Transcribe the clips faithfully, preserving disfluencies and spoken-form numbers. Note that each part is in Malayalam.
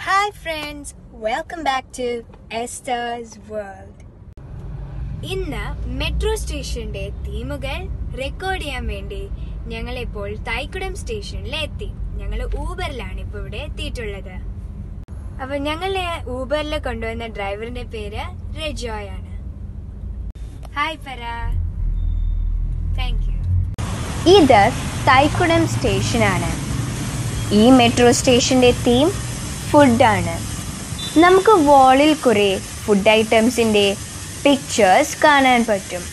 Hi friends, welcome back to Esther's world. ഇന്ന് മെട്രോ സ്റ്റേഷന്റെ തീമുകൾ റെക്കോർഡ് ചെയ്യാൻ വേണ്ടി ഞങ്ങൾ ഇപ്പോൾ തൈക്കുടം സ്റ്റേഷനിൽ എത്തി. ഞങ്ങൾ ഊബറിലാണ് ഇപ്പോൾ ഇവിടെ എത്തിയിട്ടുള്ളത്. അപ്പൊ ഞങ്ങളെ ഊബറിൽ കൊണ്ടുവന്ന ഡ്രൈവറിന്റെ പേര് റെജോയ് ആണ്. ഹായ് ഫറ. Thank you. ഇത് തൈക്കുടം സ്റ്റേഷനാണ്. ഈ മെട്രോ സ്റ്റേഷന്റെ തീം ഫുഡാണ്. നമുക്ക് വാളിൽ കുറേ ഫുഡ് ഐറ്റംസിൻ്റെ പിക്ചേഴ്സ് കാണാൻ പറ്റും.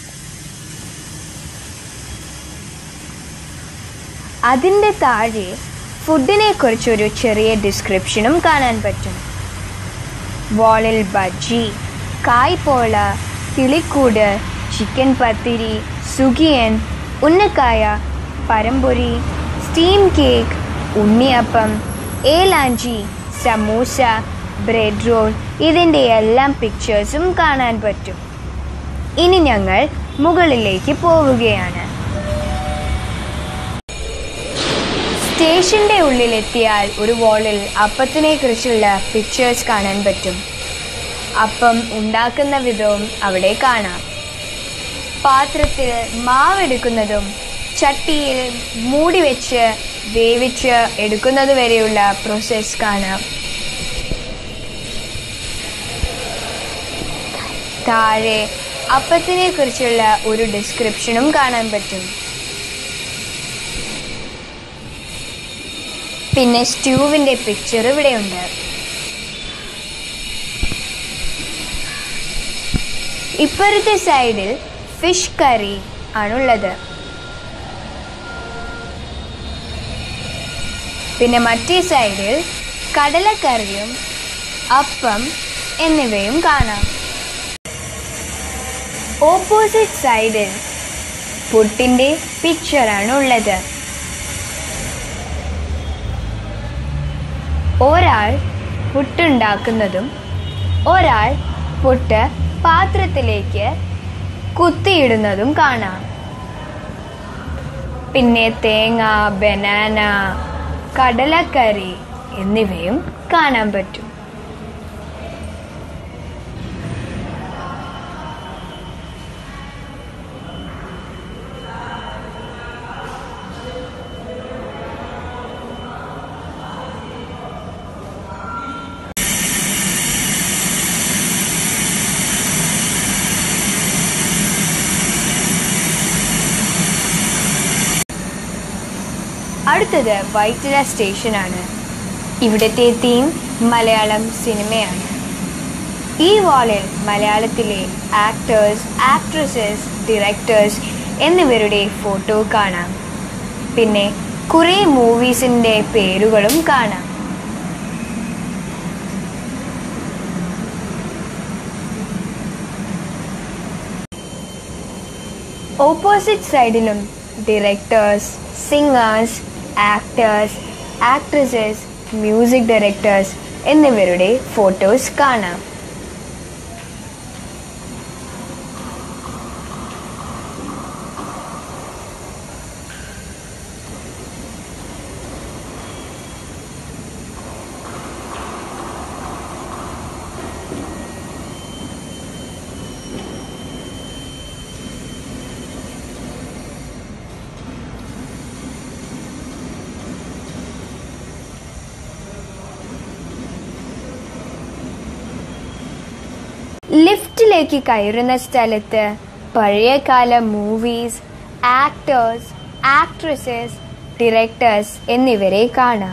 അതിൻ്റെ താഴെ ഫുഡിനെ കുറിച്ചൊരു ചെറിയ ഡിസ്ക്രിപ്ഷനും കാണാൻ പറ്റും. വാളിൽ ബജ്ജി, കായ്പോള, കിളിക്കൂട്, ചിക്കൻ പത്തിരി, സുഗിയൻ, ഉന്നക്കായ, പരമ്പൊരി, സ്റ്റീം കേക്ക്, ഉണ്ണിയപ്പം, ഏലാഞ്ചി, സമൂസ, ബ്രെഡ് റോൾ, ഇതിൻ്റെ എല്ലാം പിക്ചേഴ്സും കാണാൻ പറ്റും. ഇനി ഞങ്ങൾ മുകളിലേക്ക് പോവുകയാണ്. സ്റ്റേഷൻ്റെ ഉള്ളിലെത്തിയാൽ ഒരു വാളിൽ അപ്പത്തിനെ കുറിച്ചുള്ള പിക്ചേഴ്സ് കാണാൻ പറ്റും. അപ്പം ഉണ്ടാക്കുന്ന വിധവും അവിടെ കാണാം. പാത്രത്തിൽ മാവെടുക്കുന്നതും ചട്ടിയിൽ മൂടി വെച്ച് വേവിച്ച് എടുക്കുന്നത് വരെയുള്ള പ്രോസസ്സ് കാണാം. താഴെ അപ്പത്തിനെ കുറിച്ചുള്ള ഒരു ഡിസ്ക്രിപ്ഷനും കാണാൻ പറ്റും. പിന്നെ സ്റ്റൂവിൻ്റെ പിക്ചർ ഇവിടെയുണ്ട്. ഇപ്പുറത്തെ സൈഡിൽ ഫിഷ് കറി ആണുള്ളത്. പിന്നെ മറ്റേ സൈഡിൽ കടലക്കറിയും അപ്പം എന്നിവയും കാണാം. ഓപ്പോസിറ്റ് സൈഡിൽ പുട്ടിൻ്റെ പിക്ചറാണ് ഉള്ളത്. ഒരാൾ പുട്ടുണ്ടാക്കുന്നതും ഒരാൾ പുട്ട് പാത്രത്തിലേക്ക് കുത്തിയിടുന്നതും കാണാം. പിന്നെ തേങ്ങ, ബനാന, കടലക്കറി എന്നിവയും കാണാൻ പറ്റും. അടുത്തത് വൈറ്റില സ്റ്റേഷനാണ്. ഇവിടുത്തെ തീം മലയാളം സിനിമയാണ്. ഈ വാളിൽ മലയാളത്തിലെ ആക്ടേഴ്സ്, ആക്ട്രസസ്, ഡയറക്ടേഴ്സ് എന്നിവരുടെ ഫോട്ടോ കാണാം. പിന്നെ കുറേ മൂവീസിൻ്റെ പേരുകളും കാണാം. ഓപ്പോസിറ്റ് സൈഡിലും directors, singers, actors, actresses, music directors എന്നിവരുടെ ഫോട്ടോസ് കാണാം. ലിഫ്റ്റിലേക്ക് കയറുന്ന സ്ഥലത്ത് പഴയകാല മൂവീസ്, ആക്ടേഴ്സ്, ആക്ട്രസസ്, ഡയറക്ടേഴ്സ് എന്നിവരെ കാണാം.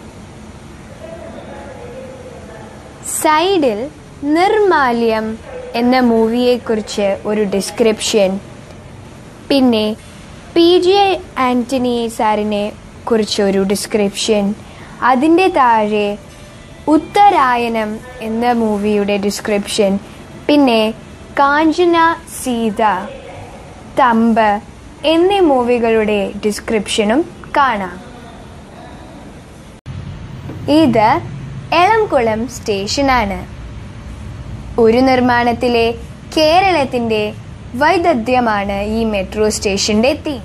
സൈഡിൽ നിർമാല്യം എന്ന മൂവിയെക്കുറിച്ച് ഒരു ഡിസ്ക്രിപ്ഷൻ, പിന്നെ പി ജെ ആൻ്റണി സാറിനെ കുറിച്ചൊരു ഡിസ്ക്രിപ്ഷൻ, അതിൻ്റെ താഴെ ഉത്തരായനം എന്ന മൂവിയുടെ ഡിസ്ക്രിപ്ഷൻ, പിന്നെ കാഞ്ചന, സീത, തമ്പ് എന്നീ മൂവികളുടെ ഡിസ്ക്രിപ്ഷനും കാണാം. ഇത് എളംകുളം സ്റ്റേഷനാണ്. ഒരു നിർമ്മാണത്തിലെ കേരളത്തിൻ്റെ വൈദഗ്ധ്യമാണ് ഈ മെട്രോ സ്റ്റേഷൻ്റെ തീം.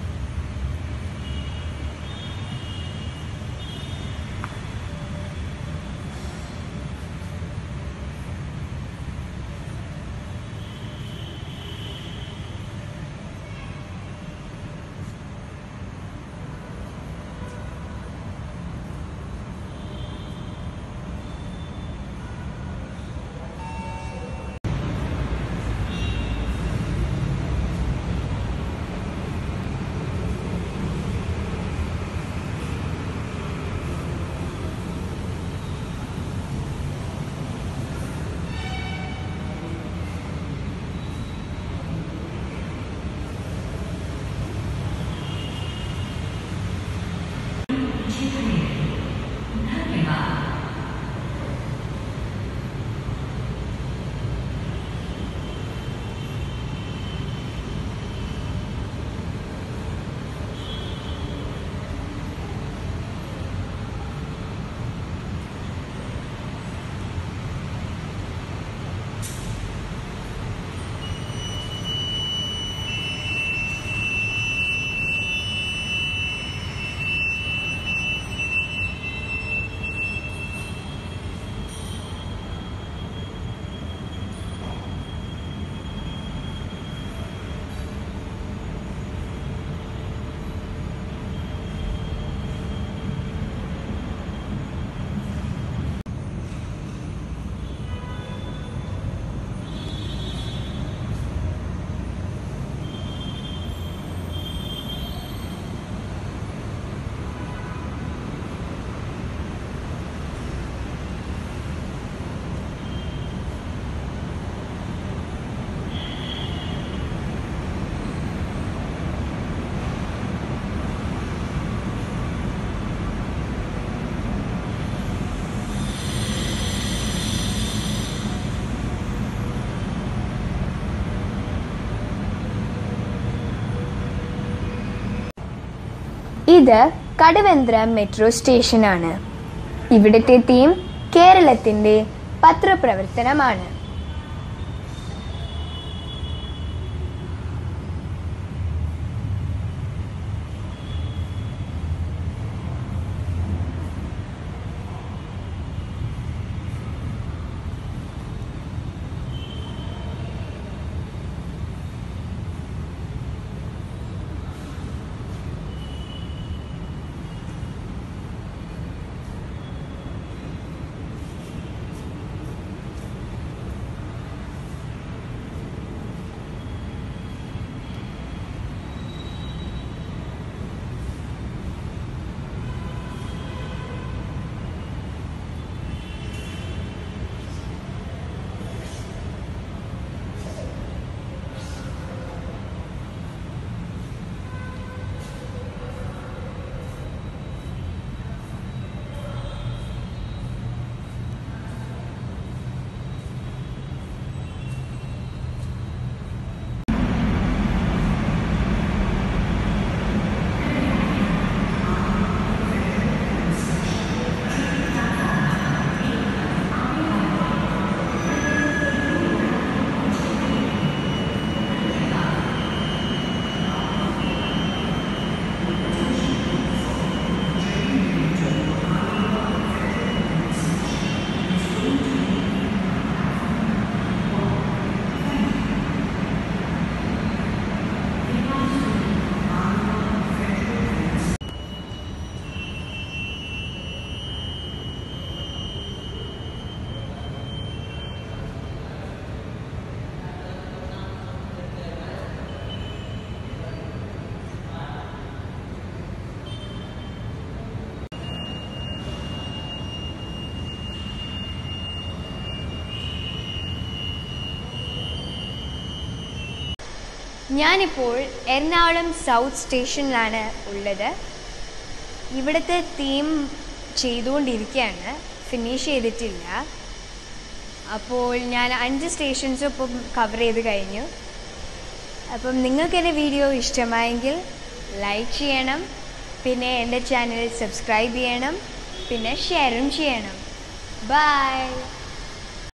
ഇത് കടവന്ത്ര മെട്രോ സ്റ്റേഷനാണ്. ഇവിടുത്തെ തീം കേരളത്തിൻ്റെ പത്രപ്രവർത്തനമാണ്. ഞാനിപ്പോൾ എറണാകുളം സൗത്ത് സ്റ്റേഷനിലാണ് ഉള്ളത്. ഇവിടുത്തെ തീം ചെയ്തുകൊണ്ടിരിക്കുകയാണ്, ഫിനിഷ് ചെയ്തിട്ടില്ല. അപ്പോൾ ഞാൻ അഞ്ച് സ്റ്റേഷൻസും ഇപ്പം കവർ ചെയ്ത് കഴിഞ്ഞു. അപ്പം നിങ്ങൾക്ക് എൻ്റെ വീഡിയോ ഇഷ്ടമായെങ്കിൽ ലൈക്ക് ചെയ്യണം, പിന്നെ എൻ്റെ ചാനൽ സബ്സ്ക്രൈബ് ചെയ്യണം, പിന്നെ ഷെയറും ചെയ്യണം. ബൈ.